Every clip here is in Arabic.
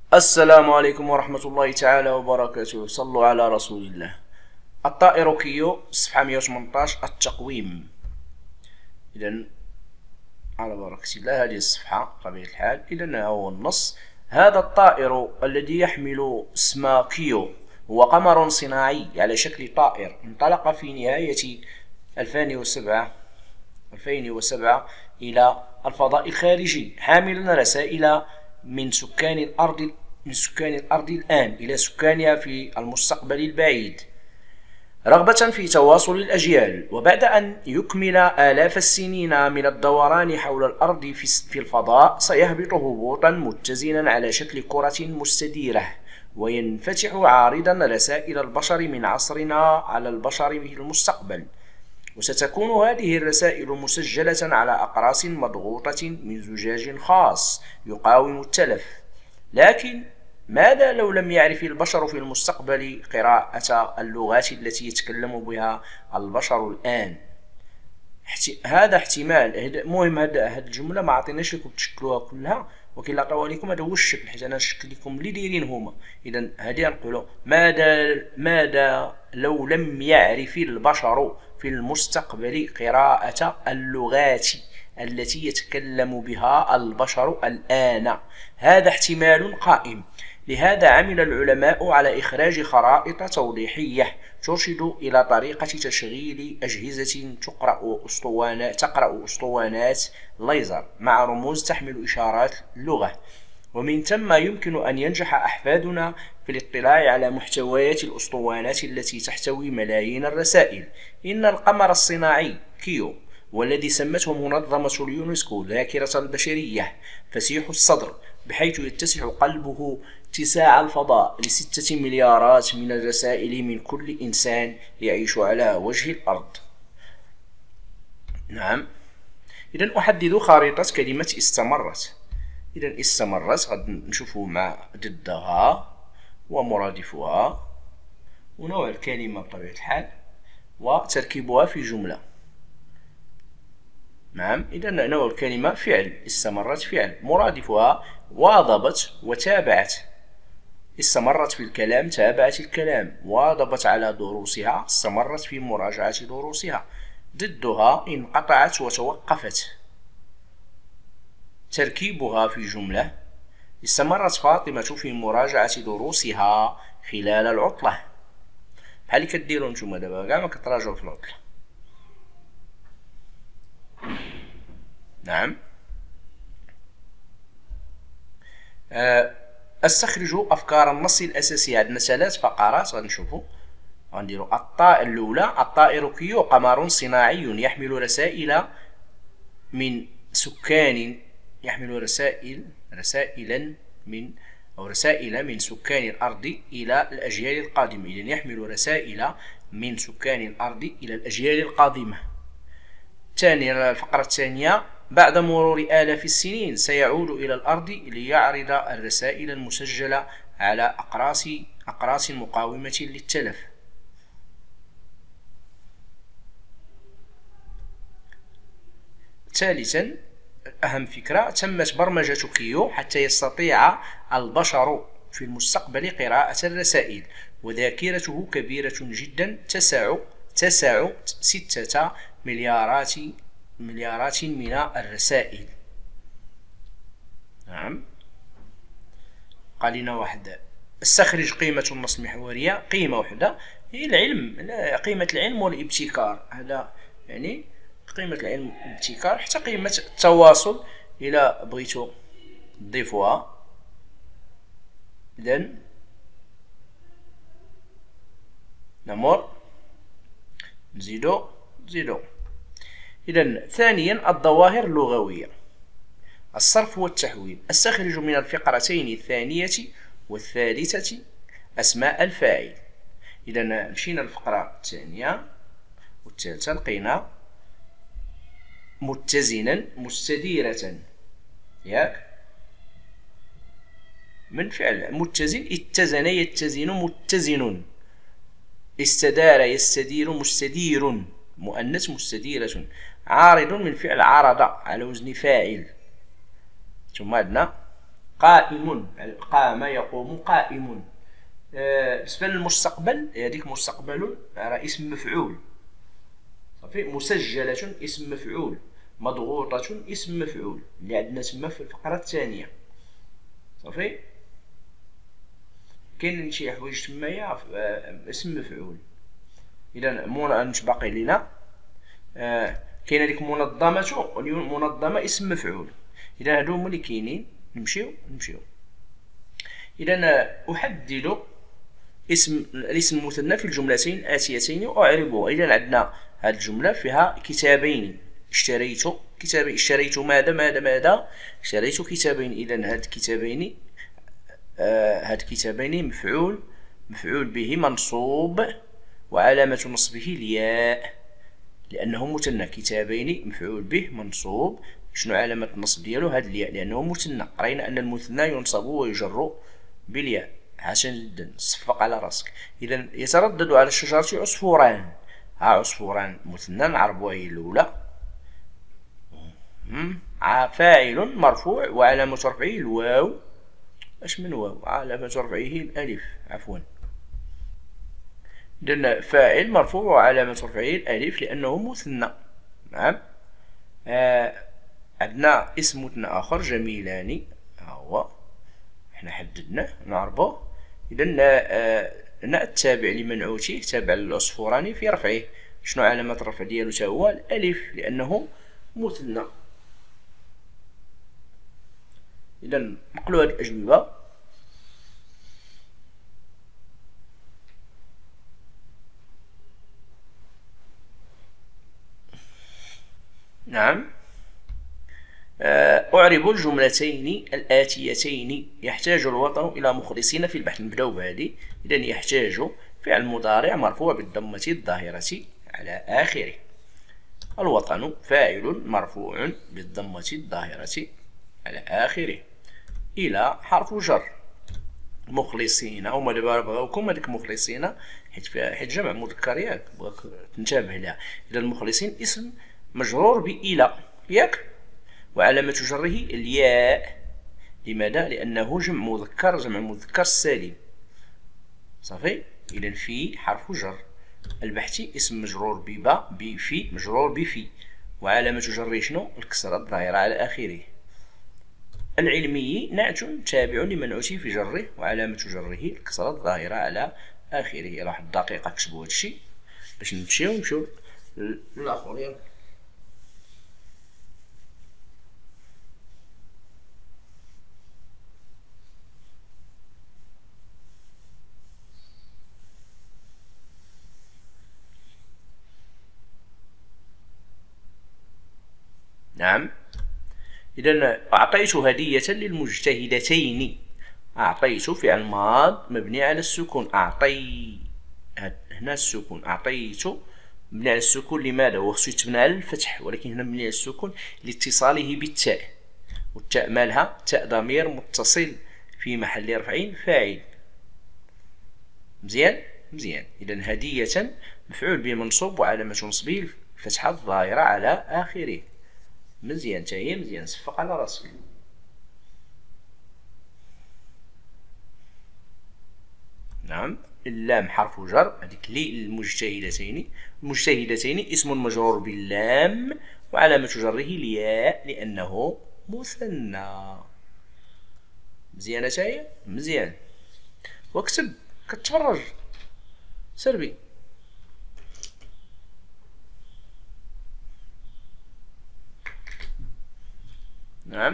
السلام عليكم ورحمة الله تعالى وبركاته. صلوا على رسول الله. الطائر كيو صفحة 118 التقويم. إذا على بركة الله هذه الصفحة بطبيعة الحال. إذا هو النص: هذا الطائر الذي يحمل اسم كيو هو قمر صناعي على شكل طائر انطلق في نهاية 2007 إلى الفضاء الخارجي حاملا رسائل من سكان الأرض الآن إلى سكانها في المستقبل البعيد، رغبة في تواصل الأجيال. وبعد أن يكمل آلاف السنين من الدوران حول الأرض في الفضاء، سيهبط هبوطا متزنا على شكل كرة مستديرة، وينفتح عارضا رسائل البشر من عصرنا على البشر في المستقبل. وستكون هذه الرسائل مسجلة على أقراص مضغوطة من زجاج خاص يقاوم التلف. لكن ماذا لو لم يعرف البشر في المستقبل قراءة اللغات التي يتكلم بها البشر الآن؟ هذا احتمال. المهم هذه الجملة ما عطيناش لكم تشكلوها كلها، ولكن لا طوى لكم هذا هو الشكل، حيت انا نشكل لكم اللي دايرين هما. اذا هذه نقولوا ماذا لو لم يعرف البشر في المستقبل قراءة اللغات التي يتكلم بها البشر الآن. هذا احتمال قائم. لهذا عمل العلماء على إخراج خرائط توضيحية ترشد إلى طريقة تشغيل أجهزة تقرأ أسطوانات ليزر مع رموز تحمل إشارات اللغة. ومن ثم يمكن أن ينجح أحفادنا في الاطلاع على محتويات الأسطوانات التي تحتوي ملايين الرسائل. إن القمر الصناعي كيو، والذي سمته منظمة اليونسكو ذاكرة البشرية، فسيح الصدر، بحيث يتسع قلبه اتساع الفضاء ل6 مليارات من الرسائل من كل إنسان يعيش على وجه الأرض. نعم. إذن أحدد خريطة كلمة استمرت. إذن استمرت غادي نشوفوا مع ضدها ومرادفها ونوع الكلمة بطبيعة الحال وتركيبها في جملة. نعم. إذن نوع الكلمة فعل، استمرت فعل، مرادفها واظبت وتابعت. استمرت في الكلام، تابعت الكلام، واظبت على دروسها، استمرت في مراجعة دروسها. ضدها انقطعت وتوقفت. تركيبها في جملة: استمرت فاطمة في مراجعة دروسها خلال العطلة. بحال اللي كديروا نتوما دابا كاع ما كتراجعوا في العطلة. نعم. استخرجوا أفكار النص الأساسية. عندنا 3 فقرات غنشوفوا. غنديروا الأولى: الطائر كيو قمر صناعي يحمل رسائل من سكان رسائل من سكان الأرض إلى الأجيال القادمة. إذن يحمل رسائل من سكان الأرض إلى الأجيال القادمة. الفقرة الثانية: بعد مرور آلاف السنين سيعود إلى الأرض ليعرض الرسائل المسجلة على أقراص مقاومة للتلف. ثالثا، أهم فكرة: تمت برمجة كيو حتى يستطيع البشر في المستقبل قراءة الرسائل، وذاكرته كبيرة جدا تسع 6 مليارات من الرسائل. نعم. قال لنا واحد: استخرج قيمة النص المحورية. قيمة وحدة هي العلم، قيمة العلم والابتكار. هذا يعني قيمة العلم والابتكار، حتى قيمة التواصل إلى بغيتو تضيفوها. إذن نمر نزيدو. إذن ثانيا، الظواهر اللغوية، الصرف والتحويل. استخرج من الفقرتين الثانية والثالثة أسماء الفاعل. إذن مشينا الفقرة الثانية والثالثة لقينا متزنا، مستديرة، ياك من فعل متزن. اتزن، يتزن، متزن. استدار، يستدير، مستدير، مؤنث، مستديرة. عارض من فعل عرض على وزن فاعل. ثم عندنا قائم، قام يقوم قائم. بالنسبة للمستقبل هذيك مستقبل راه اسم مفعول صافي. مسجلة اسم مفعول، مضغوطة اسم مفعول اللي عندنا تما في الفقرة الثانية صافي. كاين شي حوايج تمايا اسم مفعول. اذا مش باقي لينا كاينه ديك منظمه اسم مفعول. اذا هادو هما اللي كاينين. نمشيو. اذا احدد الاسم المثنى في الجملتين الآتيتين وأعربه. إذا عندنا هذه الجملة فيها كتابين. اشتريت كتابين. اشتريت ماذا؟ اشتريت كتابين. إذا هاد كتابين مفعول به منصوب وعلامة نصبه الياء لأنه مثنى. كتابين مفعول به منصوب. شنو علامة النصب ديالو؟ هاد الياء لأنه مثنى. رأينا أن المثنى ينصب ويجر بالياء. حسن جدا، صفق على راسك. إذا يتردد على الشجرة عصفوران. عصفوران مثنى، نعربوها هي الأولى. فاعل مرفوع وعلامة رفعه الواو. اش من واو؟ علامة رفعه الألف عفوا. إذا فاعل مرفوع وعلامة رفعه الألف لأنه مثنى. نعم. عندنا اسم مثنى آخر جميلان. ها هو حنا حددناه نعربوه. إذا التابع لمنعوته تابع للعصفوراني في رفعه. شنو علامة الرفع ديالو؟ تا هو الألف لأنه مثنى. إذا نقلو هاد الأجوبة. نعم. أعرب الجملتين الآتيتين. يحتاج الوطن إلى مخلصين في البحث. نبداو بهذه. إذا يحتاج فعل مضارع مرفوع بالضمة الظاهرة على آخره. الوطن فاعل مرفوع بالضمة الظاهرة على آخره. إلى حرف جر. مخلصين هما دابا بغاوكم هذيك مخلصين حيت جمع مذكر ياك بغاك تنتبه لها. إذا المخلصين اسم مجرور بإلى ياك وعلامة جره الياء. لماذا؟ لأنه جمع مذكر سالم صافي. إذا في حرف جر. البحثي اسم مجرور ببا بفي مجرور بفي وعلامة جره شنو؟ الكسرة الظاهرة على آخره. العلمي نعت تابع لمنعوته في جره وعلامة جره الكسرة الظاهرة على آخره. راح دقيقة كتبوا هادشي باش نمشيو للآخر. نعم. إذا أعطيت هدية للمجتهدتين. أعطيت فعل ماض مبني على السكون. هنا السكون. أعطيت مبني على السكون. لماذا؟ هو خصو يتبنى على الفتح ولكن هنا مبني على السكون لاتصاله بالتاء. والتاء مالها؟ تاء ضمير متصل في محل رفع فاعل. مزيان. إذا هدية مفعول به منصوب وعلامة نصبه الفتحة الظاهرة على آخره. مزيان تاهي مزيان. صفق على راسك. نعم. اللام حرف جر. هذيك المجتهدتين اسم مجرور باللام وعلامة جره الياء لأنه مثنى. مزيانة تاهي مزيان. واكتب كتفرج سربي. نعم.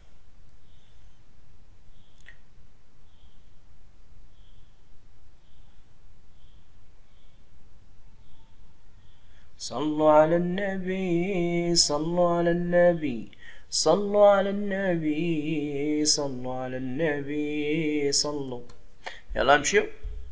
صلوا على النبي صلوا على النبي صلوا على النبي صلوا على النبي صلوا. يلا نمشيو.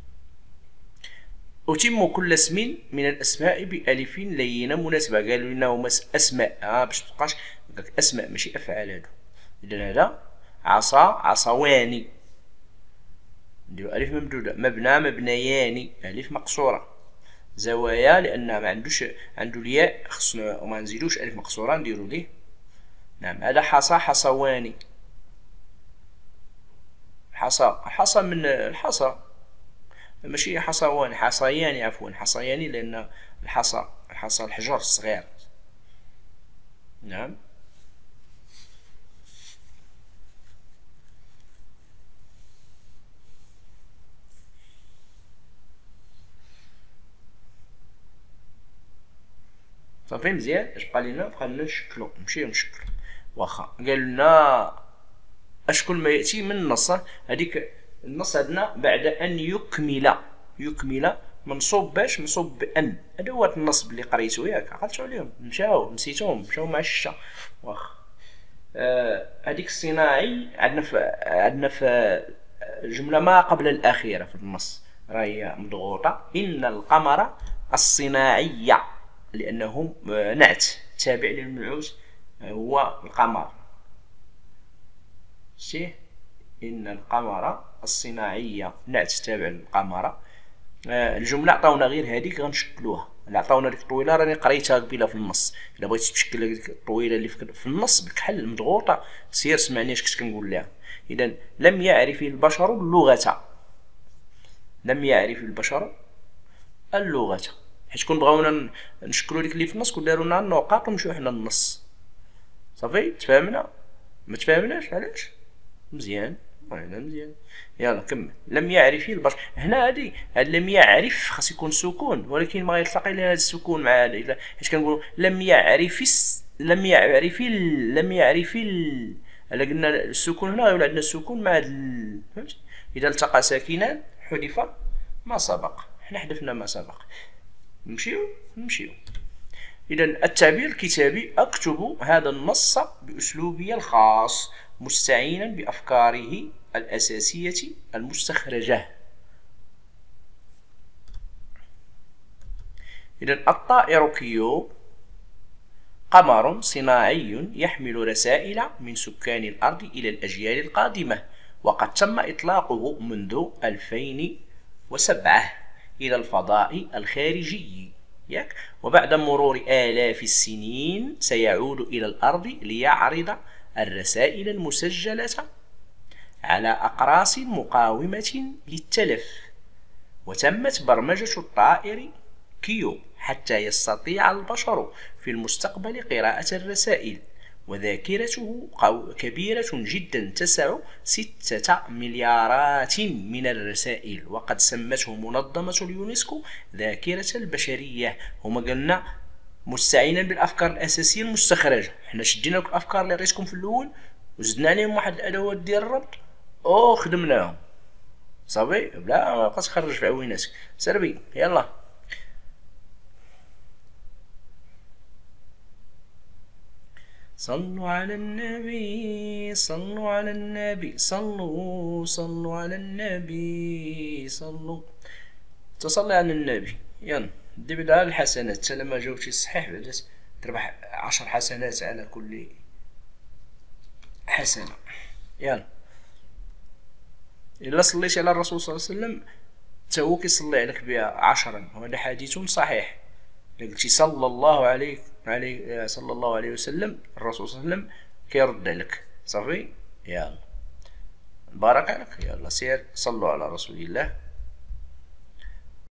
أتم كل اسم من الأسماء بألف لينة مناسبة. قالوا لنا هما أسماء باش متبقاش أسماء ماشي أفعال. هادو إذا هذا عصا عصوان نديرو ألف ممدودة. مبنى مبنيان ألف مقصورة. زوايا لأن ما عندو الياء خصنا وما نزيدوش ألف مقصورة نديرو ليه. نعم. هذا حصى حصوان. الحصى من الحصى، ماشي حصوان، حصيان عفوا، حصيان، لأن الحصى الحجر الصغير. نعم. صافي مزيان. اش بقى لينا؟ بقى لنا نشكلو، نمشيو نشكلو. واخا قال لنا اشكل ما ياتي من النص. هذيك النص عندنا بعد ان يكمل منصوب باش؟ منصوب بان. هذا هو النصب اللي قريتو ياك، عقلتو عليهم، مشاو نسيتوهم، مشاو مع الشتا. واخا هذيك الصناعي عندنا في الجمله ما قبل الاخيره في النص راهي مضغوطه. ان القمر الصناعي، لانه نعت تابع للمنعوت هو القمر. شتيه؟ إن القمر الصناعي نعت تابع للقمر. الجملة عطاونا غير هذيك غنشكلوها. اللي عطاونا ديك الطويلة راني قريتها قبيله في النص. إلا بغيتي تشكل هذيك الطويلة اللي في النص بكحل مضغوطة، سير سمعني اش كنت كنقول لها. إذا لم يعرف البشر اللغة. لم يعرف البشر اللغة. حيت كون بغاونا نشكلو ديك اللي في النص كون دارونا النقاط ونمشيو حنا للنص. صافي تفاهمنا؟ ما تفاهمناش علاش؟ مزيان، مزيان. يلا كمل. لم يعرف البشر. هنا هاد لم يعرف خاص يكون سكون، ولكن ما يتلاقي لنا هذا السكون مع هذا، حيت كنقولوا لم يعرف الا قلنا السكون هنا غيولي عندنا السكون مع فهمتي؟ اذا التقى ساكنان حذف ما سبق. حنا حذفنا ما سبق. نمشيو. إذا التعبير الكتابي: أكتب هذا النص بأسلوبي الخاص مستعينا بأفكاره الأساسية المستخرجة. إذا الطائر كيو قمر صناعي يحمل رسائل من سكان الأرض إلى الأجيال القادمة، وقد تم إطلاقه منذ 2007 إلى الفضاء الخارجي. وبعد مرور آلاف السنين سيعود إلى الأرض ليعرض الرسائل المسجلة على أقراص مقاومة للتلف. وتمت برمجة الطائر كيو حتى يستطيع البشر في المستقبل قراءة الرسائل، وذاكرته كبيرة جدا تسع 6 مليارات من الرسائل، وقد سمته منظمة اليونسكو ذاكرة البشرية. هما قلنا مستعينا بالأفكار الأساسية المستخرجة. حنا شدينا لكم الأفكار اللي عطيتكم في الأول وزدنا عليهم واحد الأدوات ديال الربط خدمناهم. صافي بلا ما بقاش تخرج في عويناتك. سربي يلا. صلوا على النبي، صلوا على النبي، صلوا على النبي، صلوا. تصلي على النبي. يلا دي بدها الحسنات. حتى لما جاوبتي صحيح بعدا تربح 10 حسنات على كل حسنة. يلا إلا صليتي على الرسول صلى الله عليه وسلم تا هو كيصلي عليك بها 10. وهذا حديث صحيح. قلتي صلى الله عليه وسلم، الرسول صلى الله عليه وسلم كيرد عليك. صافي يلا بارك عليك. يلا سير صلوا على رسول الله.